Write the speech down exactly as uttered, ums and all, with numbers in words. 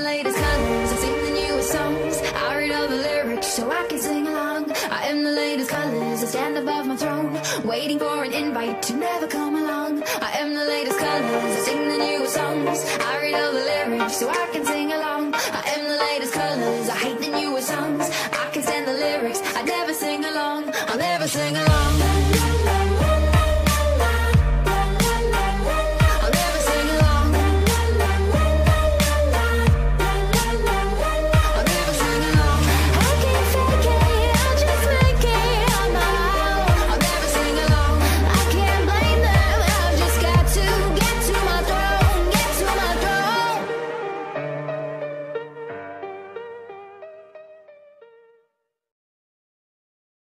latest colors, I sing the newest songs. I read all the lyrics so I can sing along. I am the latest colors, I stand above my throne, waiting for an invite to never come along. I am the latest colors, I sing the newest songs. I read all the lyrics so I can